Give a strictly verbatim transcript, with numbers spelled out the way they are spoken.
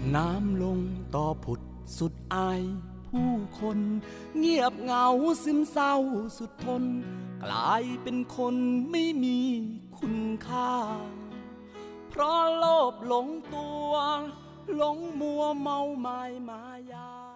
น้ำลงต่อผุดสุดอายผู้คนเงียบเหงาซึมเศร้าสุดทนกลายเป็นคนไม่มีคุณค่าเพราะโลภหลงตัวหลงมัวเมาหมายมายา